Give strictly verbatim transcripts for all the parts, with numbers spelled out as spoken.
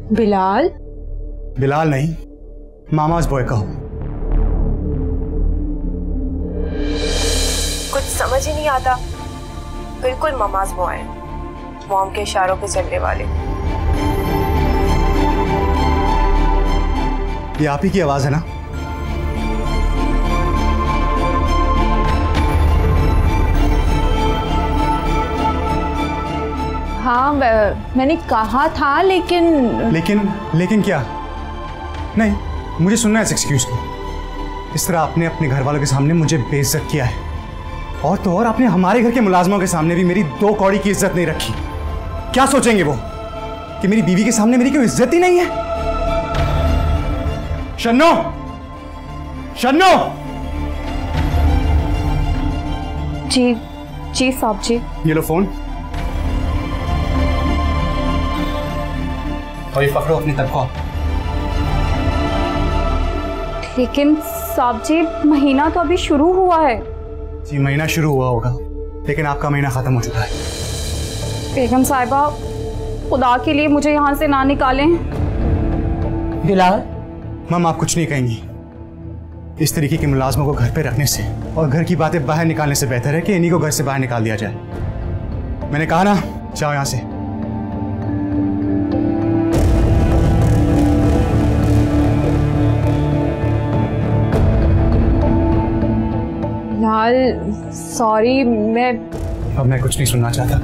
बिलाल? बिलाल नहीं, mama's boy का हूं। कुछ समझ ही नहीं आता। बिल्कुल मामाज बॉय, मॉम के इशारों पे चलने वाले। ये आप ही की आवाज है ना? हाँ, मैंने कहा था, लेकिन लेकिन लेकिन क्या? नहीं, मुझे सुनना है इस एक्सक्यूज को। इस तरह आपने अपने घर वालों के सामने मुझे बेइज्जत किया है, और तो और आपने हमारे घर के मुलाजमों के सामने भी मेरी दो कौड़ी की इज्जत नहीं रखी। क्या सोचेंगे वो कि मेरी बीवी के सामने मेरी कोई इज्जत ही नहीं है? शन्नो, शन्नो! जी जी साहब जी। ये लो फोन और ये पकड़ो अपनी तनख्वाह। लेकिन साहब जी, महीना तो अभी शुरू हुआ है। जी, महीना शुरू हुआ होगा, लेकिन आपका महीना खत्म हो चुका है। बेगम साहिबा, खुदा के लिए मुझे यहाँ से ना निकालें। बिलाल, मम आप कुछ नहीं कहेंगी। इस तरीके के मुलाजमों को घर पे रखने से और घर की बातें बाहर निकालने से बेहतर है कि इन्हीं को घर से बाहर निकाल दिया जाए। मैंने कहा ना, जाओ यहाँ से। लाल, सॉरी, मैं अब मैं कुछ नहीं सुनना चाहता।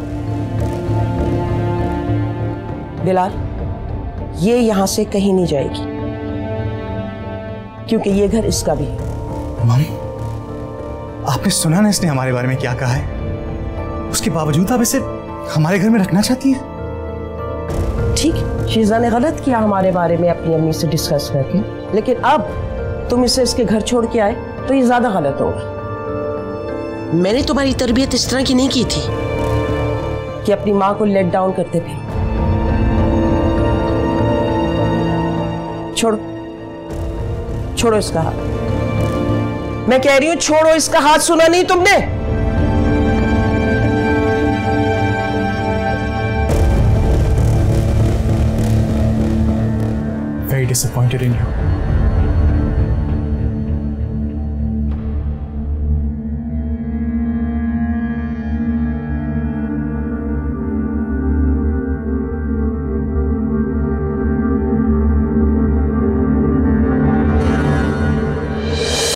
बिलाल, ये यहाँ से कहीं नहीं जाएगी, क्योंकि ये घर इसका भी है। मम, आपने सुना ना इसने हमारे बारे में क्या कहा है? उसके बावजूद आप इसे हमारे घर में रखना चाहती है? ठीक, शीजा ने गलत किया हमारे बारे में अपनी अम्मी से डिस्कस करके, लेकिन अब तुम इसे इसके घर छोड़ के आए तो ये ज्यादा गलत होगा। मैंने तुम्हारी तरबियत इस तरह की नहीं की थी कि अपनी माँ को लेट डाउन करते थे। छोड़ो, छोड़ो इसका हाथ। मैं कह रही हूं छोड़ो इसका हाथ। सुना नहीं तुमने? Very disappointed in you.